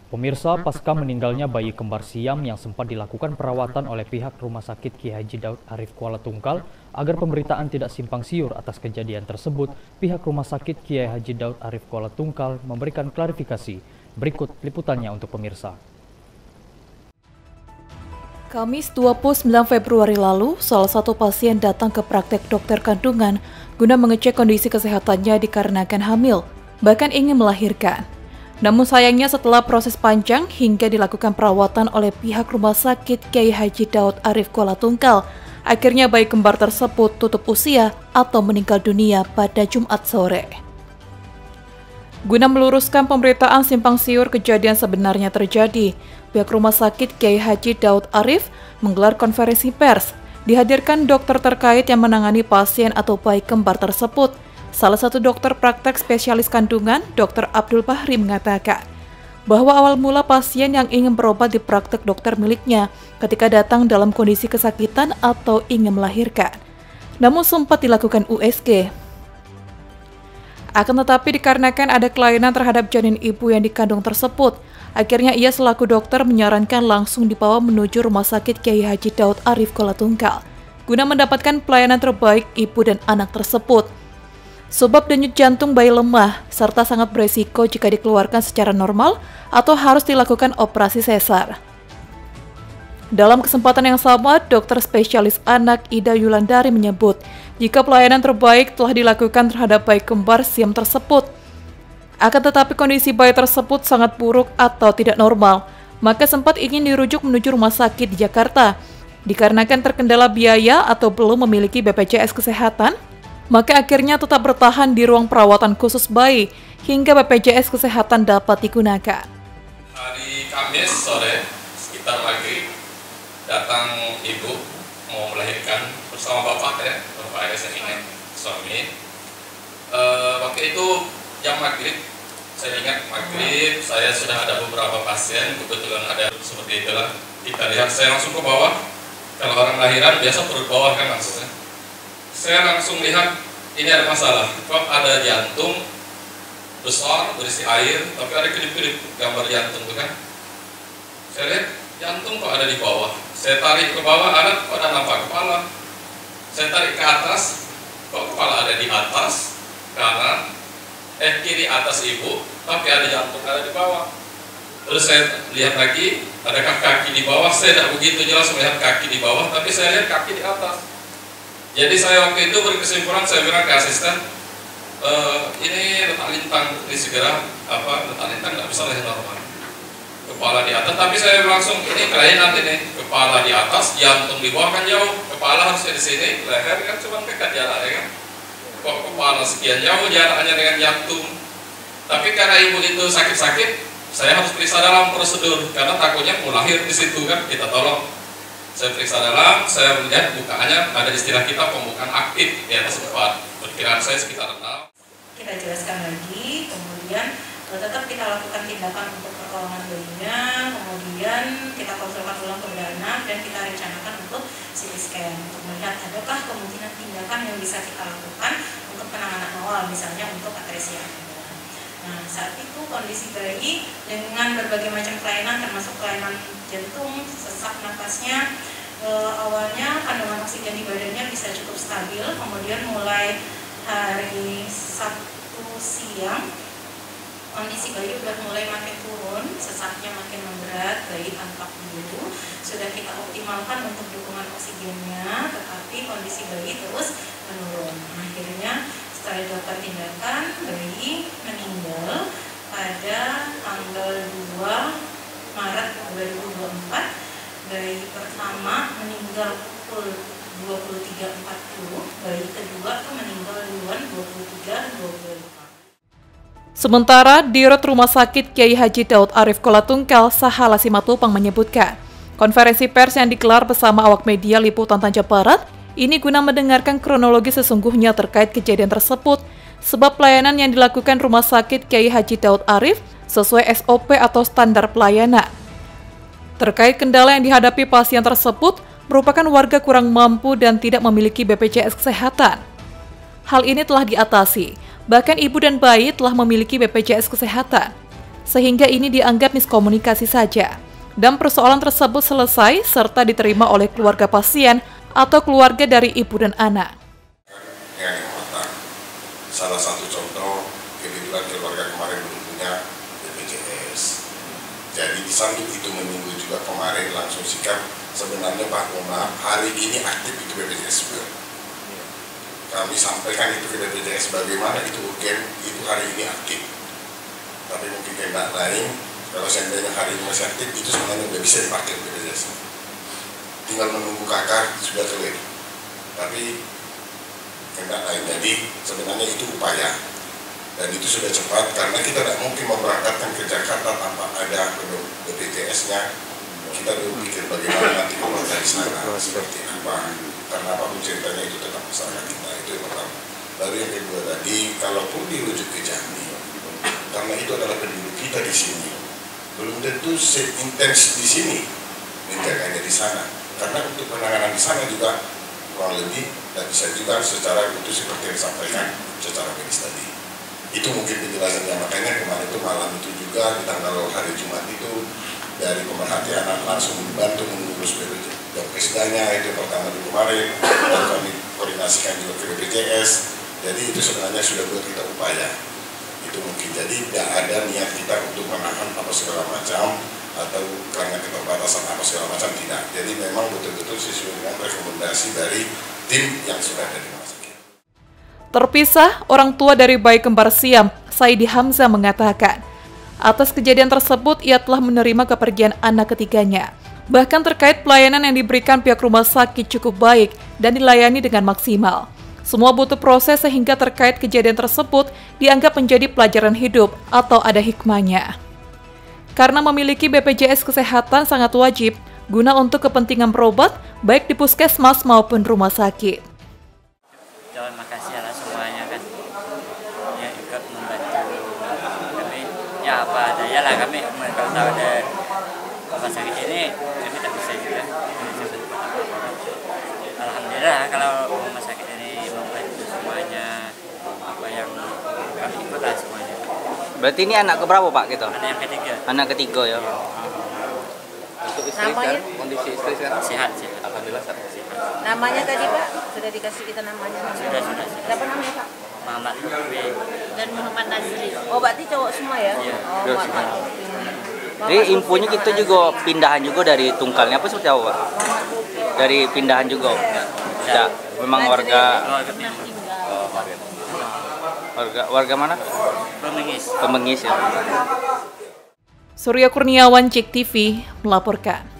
Pemirsa, pasca meninggalnya bayi kembar Siam yang sempat dilakukan perawatan oleh pihak Rumah Sakit Kiai Haji Daud Arif Kuala Tungkal, agar pemberitaan tidak simpang siur atas kejadian tersebut, pihak Rumah Sakit Kiai Haji Daud Arif Kuala Tungkal memberikan klarifikasi. Berikut liputannya untuk pemirsa. Kamis 29 Februari lalu, salah satu pasien datang ke praktek dokter kandungan guna mengecek kondisi kesehatannya dikarenakan hamil, bahkan ingin melahirkan. Namun sayangnya setelah proses panjang hingga dilakukan perawatan oleh pihak Rumah Sakit Kiai Haji Daud Arif Kuala Tungkal, akhirnya bayi kembar tersebut tutup usia atau meninggal dunia pada Jumat sore. Guna meluruskan pemberitaan simpang siur kejadian sebenarnya terjadi, pihak Rumah Sakit Kiai Haji Daud Arif menggelar konferensi pers. Dihadirkan dokter terkait yang menangani pasien atau bayi kembar tersebut. Salah satu dokter praktek spesialis kandungan, Dr. Abdul Bahri mengatakan bahwa awal mula pasien yang ingin berobat di praktek dokter miliknya ketika datang dalam kondisi kesakitan atau ingin melahirkan, namun sempat dilakukan USG. Akan tetapi dikarenakan ada kelainan terhadap janin ibu yang dikandung tersebut, akhirnya ia selaku dokter menyarankan langsung dibawa menuju Rumah Sakit Kiai Haji Daud Arif Kuala Tungkal guna mendapatkan pelayanan terbaik ibu dan anak tersebut. Sebab denyut jantung bayi lemah, serta sangat beresiko jika dikeluarkan secara normal atau harus dilakukan operasi sesar. Dalam kesempatan yang sama, dokter spesialis anak Ida Yulandari menyebut jika pelayanan terbaik telah dilakukan terhadap bayi kembar Siam tersebut. Akan tetapi kondisi bayi tersebut sangat buruk atau tidak normal, maka sempat ingin dirujuk menuju rumah sakit di Jakarta. Dikarenakan terkendala biaya atau belum memiliki BPJS Kesehatan, maka akhirnya tetap bertahan di ruang perawatan khusus bayi hingga BPJS Kesehatan dapat digunakan. Hari Kamis sore sekitar maghrib datang ibu mau melahirkan bersama bapak bapak saya ingat suami. Waktu itu jam maghrib, saya ingat maghrib saya sudah ada beberapa pasien, kebetulan ada seperti itulah. Kita lihat, saya langsung ke bawah. Kalau orang lahiran biasa perut bawah kan maksudnya. Saya langsung lihat ini ada masalah, kok ada jantung besar berisi air, tapi ada kedip-kedip gambar jantung itu kan. Saya lihat jantung kok ada di bawah. Saya tarik ke bawah, ada kok ada nampak kepala. Saya tarik ke atas, kok kepala ada di atas, kanan, kiri atas ibu, tapi ada jantung ada di bawah. Terus saya lihat lagi, adakah kaki di bawah? Saya tidak begitu jelas melihat kaki di bawah, tapi saya lihat kaki di atas. Jadi saya waktu itu berkesimpulan, saya bilang ke asisten, ini letak lintang, ini segera letak lintang nggak bisa lahir normal. Kepala di atas, tapi saya langsung ini kelainan ini, kepala di atas, jantung di bawah kan jauh, kepala harusnya di sini, leher kan cuma dekat jarak ya kan. Kok kepala sekian jauh jaraknya dengan jantung. Tapi karena ibu itu sakit-sakit, saya harus periksa dalam prosedur karena takutnya mau lahir di situ kan, kita tolong. Saya periksa dalam, saya melihat bukaannya ada istilah kita pembukaan aktif di atas tempat. Perkiraan saya sekitar 6. Kita jelaskan lagi, kemudian tetap kita lakukan tindakan untuk pertolongan bayinya, kemudian kita konsulkan ulang kepada anak dan kita rencanakan untuk CT scan untuk melihat adakah kemungkinan tindakan yang bisa kita lakukan untuk penanganan awal, misalnya untuk atresia. Nah, saat itu kondisi bayi dengan berbagai macam kelainan termasuk kelainan jantung, sesak napasnya, awalnya kandungan oksigen di badannya bisa cukup stabil, kemudian mulai hari Sabtu siang kondisi bayi sudah mulai makin turun, sesaknya makin memberat, bayi tampak biru, sudah kita optimalkan untuk dukungan oksigennya, tetapi kondisi bayi terus menurun. Akhirnya setelah dilakukan tindakan, bayi meninggal pada tanggal 2 Maret 2024. Bayi pertama meninggal pukul 23.40, bayi kedua itu meninggal duluan 23.25. Sementara Dirut Rumah Sakit Kiai Haji Daud Arif Kuala Tungkal Sahala Simatupang menyebutkan, konferensi pers yang digelar bersama awak media liputan Tanjung Barat ini guna mendengarkan kronologi sesungguhnya terkait kejadian tersebut, sebab pelayanan yang dilakukan Rumah Sakit Kiai Haji Daud Arif sesuai SOP atau standar pelayanan. Terkait kendala yang dihadapi pasien tersebut merupakan warga kurang mampu dan tidak memiliki BPJS Kesehatan. Hal ini telah diatasi, bahkan ibu dan bayi telah memiliki BPJS Kesehatan. sehingga ini dianggap miskomunikasi saja. Dan persoalan tersebut selesai serta diterima oleh keluarga pasien atau keluarga dari ibu dan anak. Yang pertama, salah satu contoh kebetulan keluarga kemarin belum punya BPJS. Jadi di samping itu menunggu juga kemarin langsung sikap sebenarnya Pak Umar hari ini aktif itu BPJS. Kami sampaikan itu ke BPJS bagaimana itu urgen itu hari ini aktif. Tapi mungkin kehendak lain. Kalau seandainya hari ini masih aktif, itu sebenarnya udah bisa dipakai BPJS. Tinggal menunggu kakak sudah clear. Tapi enggak lain. Jadi sebenarnya itu upaya. Dan itu sudah cepat karena kita tidak mungkin memberangkatkan ke Jakarta tanpa ada BPJS-nya. Kita dulu pikir bagaimana nanti kalau dari sana seperti apa. Karena apapun ceritanya itu tetap masalah kita. Itu yang pertama. Lalu yang kedua tadi, kalaupun dirujuk ke Jambi, karena itu adalah penduduk kita di sini. Belum tentu seintens di sini menjaganya di sana, karena untuk penanganan di sana juga kurang lebih dan bisa juga secara utuh seperti yang disampaikan secara medis tadi. Itu mungkin penjelasannya, makanya kemarin itu malam itu juga di tanggal hari Jumat itu dari pemerhati anak langsung membantu mengurus BPJS-nya itu pertama di kemarin, dan kami koordinasikan juga ke BPJS. Jadi itu sebenarnya sudah buat kita upaya. Itu mungkin jadi tidak ada niat kita untuk menahan apa segala macam atau karena keterbatasan apa segala macam, tidak. Jadi memang betul-betul sesuai dengan rekomendasi dari tim yang sudah ada di rumah sakit. Terpisah, orang tua dari bayi kembar Siam, Saidi Hamzah mengatakan, atas kejadian tersebut ia telah menerima kepergian anak ketiganya. Bahkan terkait pelayanan yang diberikan pihak rumah sakit cukup baik dan dilayani dengan maksimal. Semua butuh proses sehingga terkait kejadian tersebut dianggap menjadi pelajaran hidup atau ada hikmahnya. Karena memiliki BPJS Kesehatan sangat wajib guna untuk kepentingan berobat baik di puskesmas maupun rumah sakit. Terima kasih lah semuanya kan yang ikut membantu kami. Ya apa adanya lah kami kalau tahu ada rumah sakit ini kami tak bisa juga. Alhamdulillah kalau rumah sakit ini membantu semuanya apa yang kami ikut lah semuanya. Berarti ini anak keberapa Pak gitu? Anak yang ketiga. Anak ketiga ya. Untuk istri sekarang, kondisi istri sekarang Sehat. Alhamdulillah sehat. Namanya tadi Pak, sudah dikasih kita namanya. Sudah. Siapa namanya Pak? Muhammad Lutfi Dan Muhammad Nazri. Oh berarti cowok semua ya? Iya. Oh Muhammad Lutfi. Jadi infonya kita juga pindahan juga dari Tungkalnya apa seperti apa Pak? Dari pindahan juga? Tidak, memang warga mana? Pemengis. Pemengis ya. Surya Kurniawan, JEK TV, melaporkan.